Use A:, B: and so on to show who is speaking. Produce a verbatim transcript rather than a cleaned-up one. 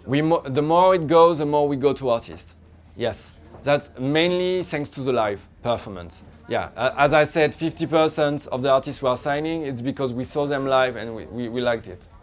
A: We mo the more it goes, the more we go to artists. Yes, that's mainly thanks to the live performance. Yeah, uh, as I said, fifty percent of the artists who are signing, it's because we saw them live and we, we, we liked it.